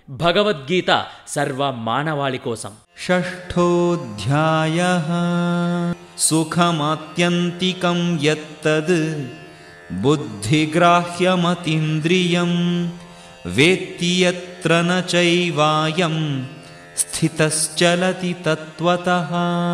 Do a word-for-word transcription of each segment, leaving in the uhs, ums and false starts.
భగవద్గీత సర్వ మానవాళి కోసం. షష్ఠోధ్యాయః సుఖమాత్యంతికం యత్తద్ బుద్ధిగ్రాహ్యమతీంద్రియం వేత్తి యత్ర న చైవాయం స్థితశ్చలతి తత్వతః.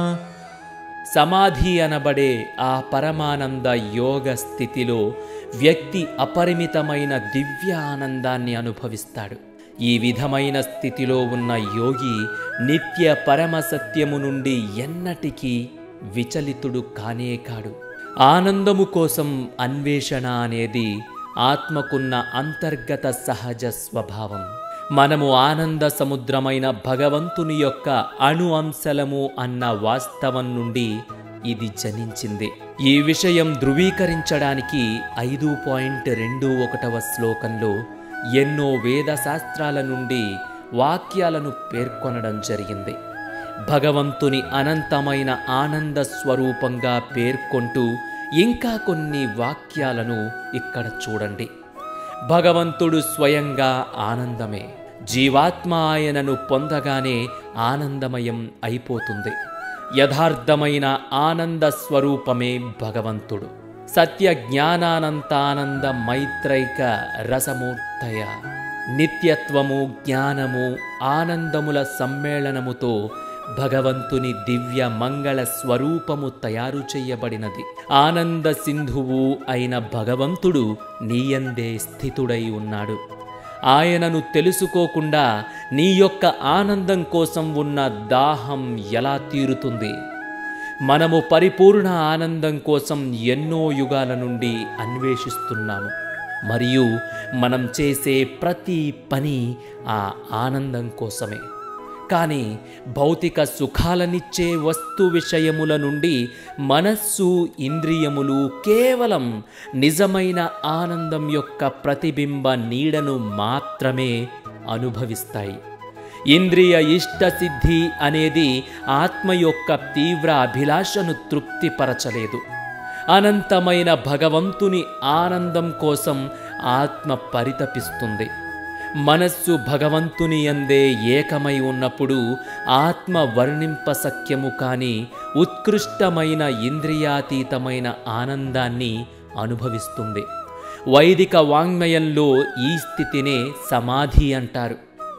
సమాధి అనబడే ఆ పరమానంద యోగ స్థితిలో వ్యక్తి అపరిమితమైన దివ్య ఆనందాన్ని అనుభవిస్తాడు. ఈ విధమైన స్థితిలో ఉన్న యోగి నిత్య పరమ సత్యము నుండి ఎన్నటికీ విచలితుడు కానే కాడు. ఆనందము కోసం అన్వేషణ అనేది ఆత్మకున్న అంతర్గత సహజ స్వభావం. మనము ఆనంద సముద్రమైన భగవంతుని యొక్క అణు అంశలము అన్న వాస్తవం నుండి ఇది జనించింది. ఈ విషయం ధృవీకరించడానికి ఐదు పాయింట్ రెండు ఒకటవ శ్లోకంలో ఎన్నో వేద శాస్త్రాల నుండి వాక్యాలను పేర్కొనడం జరిగింది. భగవంతుని అనంతమైన ఆనంద స్వరూపంగా పేర్కొంటూ ఇంకా కొన్ని వాక్యాలను ఇక్కడ చూడండి. భగవంతుడు స్వయంగా ఆనందమే. జీవాత్మ ఆయనను పొందగానే ఆనందమయం అయిపోతుంది. యథార్థమైన ఆనంద స్వరూపమే భగవంతుడు. సత్య జ్ఞానానంతానంద మైత్రైక రసమూర్తయ. నిత్యత్వము, జ్ఞానము, ఆనందముల సమ్మేళనముతో భగవంతుని దివ్య మంగళ స్వరూపము తయారు చేయబడినది. ఆనంద సింధువు అయిన భగవంతుడు నీయందే స్థితుడై ఉన్నాడు. ఆయనను తెలుసుకోకుండా నీ యొక్క ఆనందం కోసం ఉన్న దాహం ఎలా తీరుతుంది? మనము పరిపూర్ణ ఆనందం కోసం ఎన్నో యుగాల నుండి అన్వేషిస్తున్నాము. మరియు మనం చేసే ప్రతి పని ఆ ఆనందం కోసమే. కానీ భౌతిక సుఖాలనిచ్చే వస్తు విషయముల నుండి మనస్సు, ఇంద్రియములు కేవలం నిజమైన ఆనందం యొక్క ప్రతిబింబ నీడను మాత్రమే అనుభవిస్తాయి. ఇంద్రియ ఇష్టసిద్ధి అనేది ఆత్మ యొక్క తీవ్ర అభిలాషను తృప్తిపరచలేదు. అనంతమైన భగవంతుని ఆనందం కోసం ఆత్మ పరితపిస్తుంది. మనస్సు భగవంతుని యందే ఏకమై ఉన్నప్పుడు ఆత్మ వర్ణింపశక్యము కాని ఉత్కృష్టమైన ఇంద్రియాతీతమైన ఆనందాన్ని అనుభవిస్తుంది. వైదిక వాంగ్మయంలో ఈ స్థితినే సమాధి అంటారు.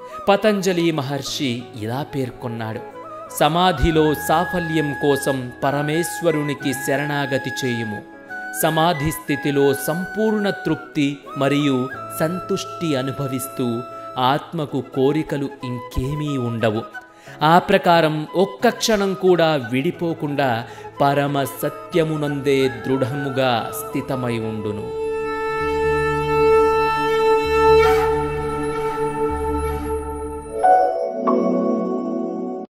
పతంజలి మహర్షి ఇలా పేర్కొన్నాడు: సమాధిలో సాఫల్యం కోసం పరమేశ్వరునికి శరణాగతి చేయుము. సమాధి స్థితిలో సంపూర్ణ తృప్తి మరియు సంతుష్టి అనుభవిస్తూ ఆత్మకు కోరికలు ఇంకేమీ ఉండవు. ఆ ప్రకారం ఒక్క క్షణం కూడా విడిపోకుండా పరమ సత్యమునందే దృఢముగా స్థితమై ఉండును.